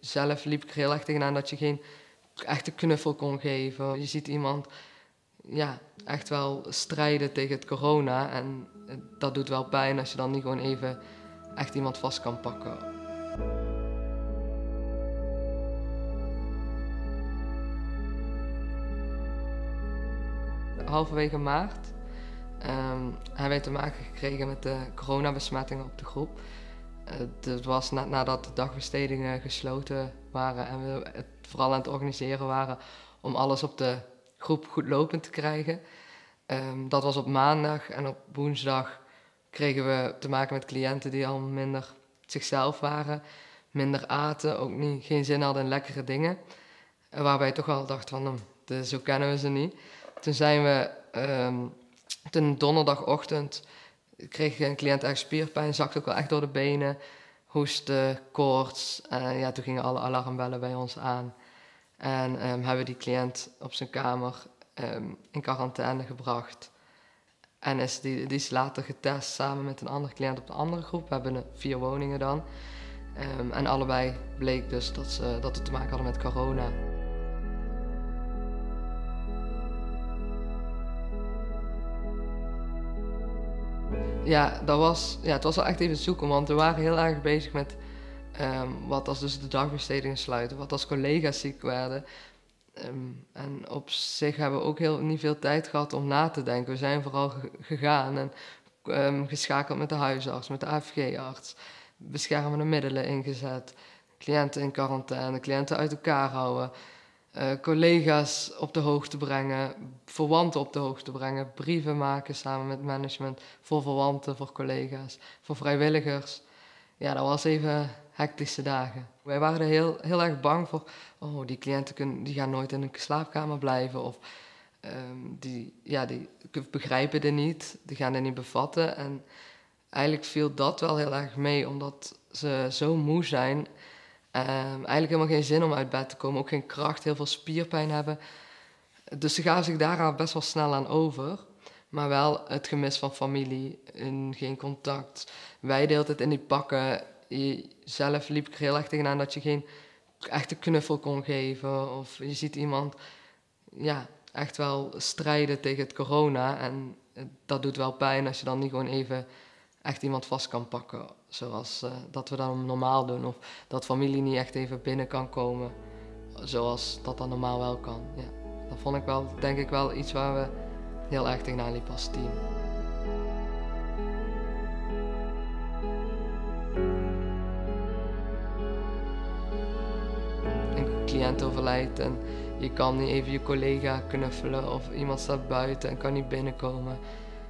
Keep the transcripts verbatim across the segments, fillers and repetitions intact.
zelf liep ik er heel erg tegenaan dat je geen echte knuffel kon geven. Je ziet iemand ja, echt wel strijden tegen het corona en dat doet wel pijn als je dan niet gewoon even echt iemand vast kan pakken. Halverwege maart um, hebben wij te maken gekregen met de coronabesmettingen op de groep. Het was net nadat de dagbestedingen gesloten waren en we het vooral aan het organiseren waren om alles op de groep goed lopend te krijgen. Um, dat was op maandag en op woensdag kregen we te maken met cliënten die al minder zichzelf waren, minder aten, ook niet, geen zin hadden in lekkere dingen. Waarbij je toch wel dacht van, hm, dus zo kennen we ze niet. Toen zijn we, um, toen donderdagochtend kreeg een cliënt echt spierpijn, zakte ook wel echt door de benen, hoesten, koorts. En ja, toen gingen alle alarmbellen bij ons aan. En um, hebben we die cliënt op zijn kamer um, in quarantaine gebracht. En is die, die is later getest samen met een andere cliënt op de andere groep. We hebben vier woningen dan. Um, en allebei bleek dus dat, ze, dat we te maken hadden met corona. Ja, dat was, ja, het was wel echt even zoeken, want we waren heel erg bezig met um, wat als dus de dagbestedingen sluiten, wat als collega's ziek werden. Um, en op zich hebben we ook heel, niet veel tijd gehad om na te denken. We zijn vooral gegaan en um, geschakeld met de huisarts, met de A F G-arts, beschermende middelen ingezet, cliënten in quarantaine, cliënten uit elkaar houden. Uh, collega's op de hoogte brengen, verwanten op de hoogte brengen, brieven maken samen met management voor verwanten, voor collega's, voor vrijwilligers. Ja, dat was even hectische dagen. Wij waren er heel, heel erg bang voor, oh, die cliënten kunnen, die gaan nooit in een slaapkamer blijven of um, die, ja, die begrijpen dit niet, die gaan dit niet bevatten. En eigenlijk viel dat wel heel erg mee, omdat ze zo moe zijn. Um, eigenlijk helemaal geen zin om uit bed te komen, ook geen kracht, heel veel spierpijn hebben. Dus ze gaven zich daar best wel snel aan over. Maar wel het gemis van familie, en geen contact. Wij de hele tijd in die pakken. Zelf liep ik er heel erg tegenaan dat je geen echte knuffel kon geven. Of je ziet iemand ja, echt wel strijden tegen het corona. En dat doet wel pijn als je dan niet gewoon even echt iemand vast kan pakken. Zoals uh, dat we dan normaal doen. Of dat familie niet echt even binnen kan komen. Zoals dat dan normaal wel kan. Ja. Dat vond ik wel, denk ik wel, iets waar we heel erg tegenaan liepen als team. Een cliënt overlijdt en je kan niet even je collega knuffelen of iemand staat buiten en kan niet binnenkomen.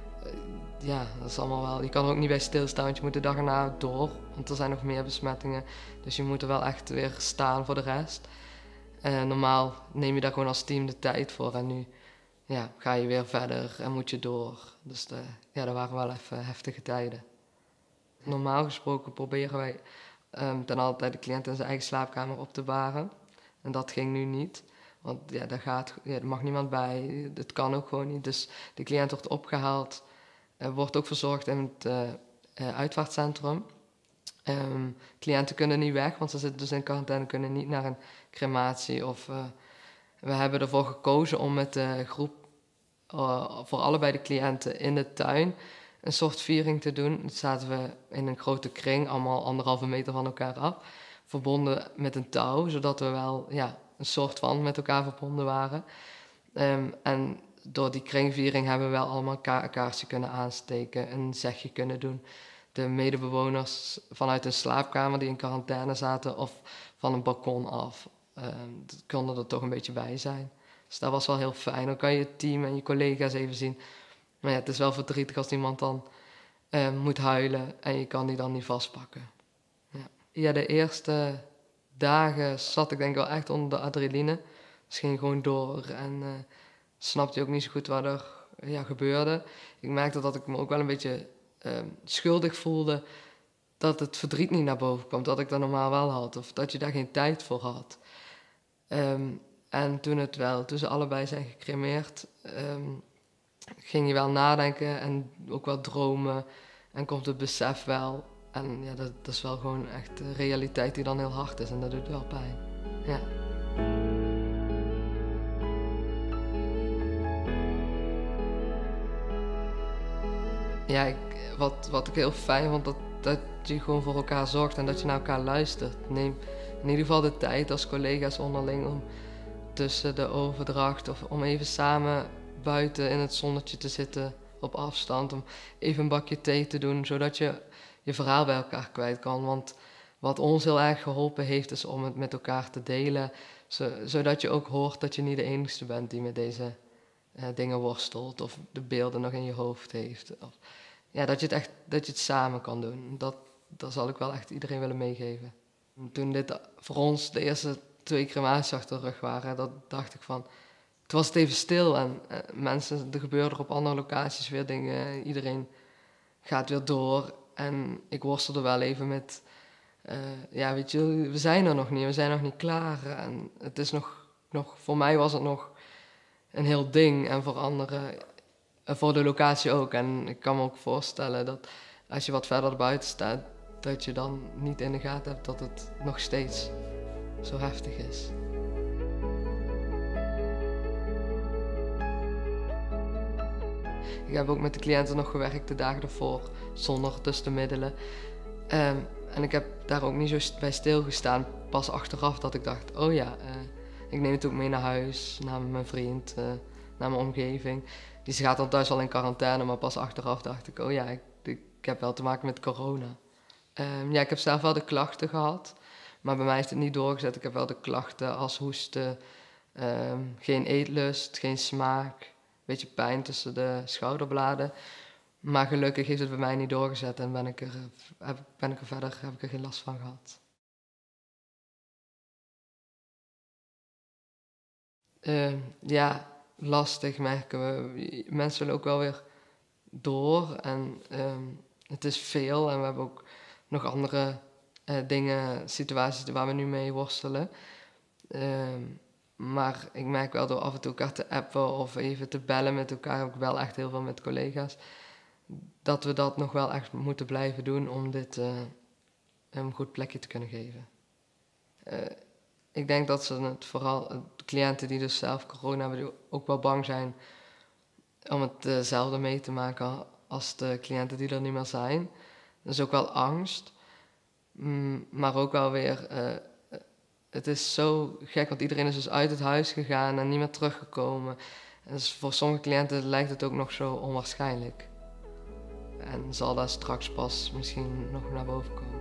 Ja, dat is allemaal wel. Je kan er ook niet bij stilstaan, want je moet de dag erna door. Want er zijn nog meer besmettingen. Dus je moet er wel echt weer staan voor de rest. Uh, normaal neem je daar gewoon als team de tijd voor. En nu ja, ga je weer verder en moet je door. Dus de, ja, dat waren wel even heftige tijden. Normaal gesproken proberen wij um, ten alle tijde de cliënt in zijn eigen slaapkamer op te baren. En dat ging nu niet. Want ja, daar, gaat, ja, er mag niemand bij. Het kan ook gewoon niet. Dus de cliënt wordt opgehaald. Uh, wordt ook verzorgd in het uh, uh, uitvaartcentrum. Um, cliënten kunnen niet weg, want ze zitten dus in quarantaine, kunnen niet naar een crematie. Of, uh, we hebben ervoor gekozen om met de groep, uh, voor allebei de cliënten in de tuin, een soort viering te doen. Dan zaten we in een grote kring, allemaal anderhalve meter van elkaar af. Verbonden met een touw, zodat we wel ja, een soort van met elkaar verbonden waren. Um, en door die kringviering hebben we wel allemaal een ka- kaarsje kunnen aansteken, een zegje kunnen doen. De medebewoners vanuit een slaapkamer die in quarantaine zaten of van een balkon af, um, konden er toch een beetje bij zijn. Dus dat was wel heel fijn. Dan kan je het team en je collega's even zien. Maar ja, het is wel verdrietig als iemand dan uh, moet huilen en je kan die dan niet vastpakken. Ja, ja de eerste dagen zat ik denk ik wel echt onder de adrenaline. Dus ging gewoon door en uh, snapte je ook niet zo goed wat er ja, gebeurde. Ik merkte dat ik me ook wel een beetje uh, schuldig voelde dat het verdriet niet naar boven kwam, dat ik dat normaal wel had of dat je daar geen tijd voor had. Um, en toen het wel, toen ze allebei zijn gecremeerd, um, ging je wel nadenken en ook wel dromen en komt het besef wel. En ja, dat, dat is wel gewoon echt de realiteit die dan heel hard is en dat doet wel pijn. Ja. Ja, ik, wat, wat ik heel fijn vond, dat, dat je gewoon voor elkaar zorgt en dat je naar elkaar luistert. Neem in ieder geval de tijd als collega's onderling om tussen de overdracht of om even samen buiten in het zonnetje te zitten op afstand. Om even een bakje thee te doen, zodat je je verhaal bij elkaar kwijt kan. Want wat ons heel erg geholpen heeft, is om het met elkaar te delen. Zodat je ook hoort dat je niet de enige bent die met deze uh, dingen worstelt. Of de beelden nog in je hoofd heeft. Of, ja, dat je het echt dat je het samen kan doen. Dat, dat zal ik wel echt iedereen willen meegeven. Toen dit voor ons de eerste twee crematies achter de rug waren, dat dacht ik van... Het was het even stil en uh, mensen, er gebeurden er op andere locaties weer dingen. Iedereen gaat weer door. En ik worstelde wel even met... Uh, ja, weet je, we zijn er nog niet, we zijn nog niet klaar. En het is nog, nog, voor mij was het nog een heel ding en voor anderen, uh, voor de locatie ook. En ik kan me ook voorstellen dat als je wat verder buiten staat, dat je dan niet in de gaten hebt dat het nog steeds zo heftig is. Ik heb ook met de cliënten nog gewerkt de dagen ervoor, zonder tussenmiddelen. Um, en ik heb daar ook niet zo bij stilgestaan, pas achteraf dat ik dacht, oh ja, uh, ik neem het ook mee naar huis, naar mijn vriend, uh, naar mijn omgeving. Die gaat dan thuis al in quarantaine, maar pas achteraf dacht ik, oh ja, ik, ik heb wel te maken met corona. Um, ja, ik heb zelf wel de klachten gehad, maar bij mij is het niet doorgezet. Ik heb wel de klachten als hoesten, um, geen eetlust, geen smaak, een beetje pijn tussen de schouderbladen. Maar gelukkig heeft het bij mij niet doorgezet en ben ik er, heb, ben ik er verder heb ik er geen last van gehad. Uh, ja, lastig merken we. Mensen willen ook wel weer door en um, het is veel en we hebben ook nog andere uh, dingen, situaties waar we nu mee worstelen. Um, maar ik merk wel door af en toe elkaar te appen of even te bellen met elkaar, heb ik wel echt heel veel met collega's, dat we dat nog wel echt moeten blijven doen om dit uh, een goed plekje te kunnen geven. Uh, ik denk dat ze het vooral, de cliënten die dus zelf corona hebben, die ook wel bang zijn om hetzelfde uh, mee te maken als de cliënten die er niet meer zijn. Dat is ook wel angst, mm, maar ook wel weer, uh, het is zo gek, want iedereen is dus uit het huis gegaan en niet meer teruggekomen. Dus voor sommige cliënten lijkt het ook nog zo onwaarschijnlijk. En zal dat straks pas misschien nog naar boven komen.